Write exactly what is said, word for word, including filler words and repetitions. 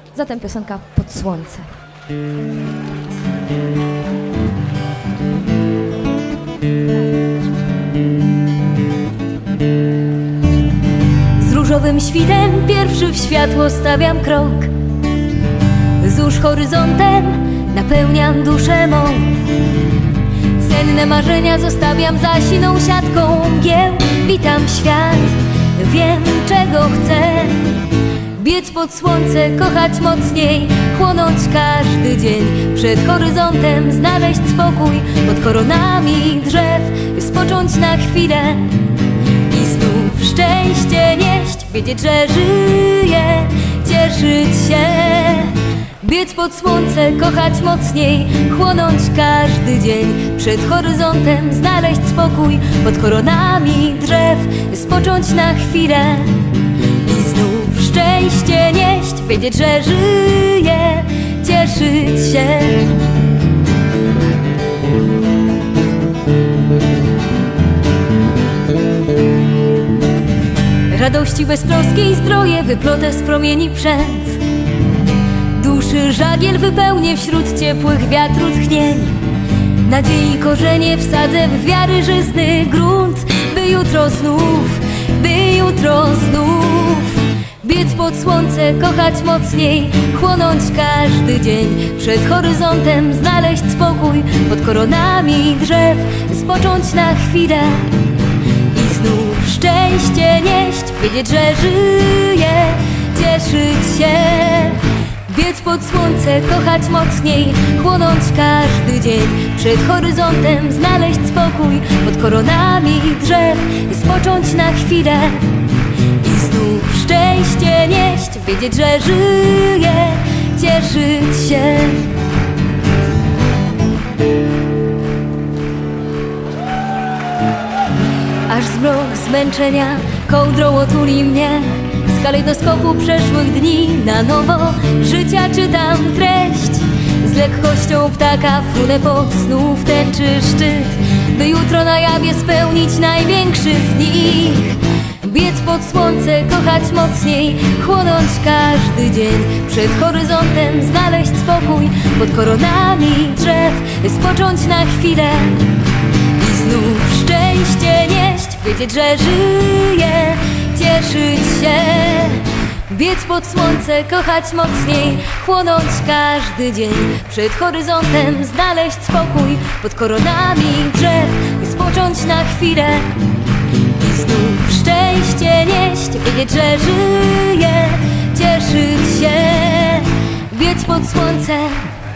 Zatem piosenka Pod słońce. Z różowym świtem pierwszy w światło stawiam krok. Wzdłuż horyzontem napełniam duszę mą. Senne marzenia zostawiam za siną siatką mgieł. Witam świat, wiem czego chcę. Biec pod słońce, kochać mocniej, chłonąć każdy dzień. Przed horyzontem znaleźć spokój, pod koronami drzew spocząć na chwilę i znów szczęście nieść. Wiedzieć, że żyję, cieszyć się. Biec pod słońce, kochać mocniej, chłonąć każdy dzień. Przed horyzontem znaleźć spokój, pod koronami drzew spocząć na chwilę i znów szczęście nieść. Wiedzieć, że żyję, cieszyć się. Radości beztroskiej zdroje wyplotę z promieni przędz. Duszy żagiel wypełnię wśród ciepłych wiatru tchnień. Nadziei korzenie wsadzę w wiary żyzny grunt, by jutro znów, by jutro znów biec pod słońce, kochać mocniej, chłonąć każdy dzień. Przed horyzontem znaleźć spokój, pod koronami drzew spocząć na chwilę i znów szczęście nieść. Wiedzieć, że żyję, cieszyć się. Biec pod słońce, kochać mocniej, chłonąć każdy dzień. Przed horyzontem znaleźć spokój, pod koronami drzew spocząć na chwilę i znów szczęście nieść. Wiedzieć, że żyję, cieszyć się. Aż zmrok zmęczenia kołdrą otuli mnie. Z kalejdoskopu przeszłych dni na nowo życia czytam treść. Z lekkością ptaka frunę pod znów tęczy szczyt, by jutro na jawie spełnić największy z nich. Biec pod słońce, kochać mocniej, chłonąć każdy dzień. Przed horyzontem znaleźć spokój, pod koronami drzew spocząć na chwilę i znów szczęście nieść. Wiedzieć, że żyję, cieszyć się. Biec pod słońce, kochać mocniej, chłonąć każdy dzień. Przed horyzontem znaleźć spokój, pod koronami drzew spocząć na chwilę i znów szczęście nieść. Wiedzieć, że żyję, cieszyć się. Biec pod słońce,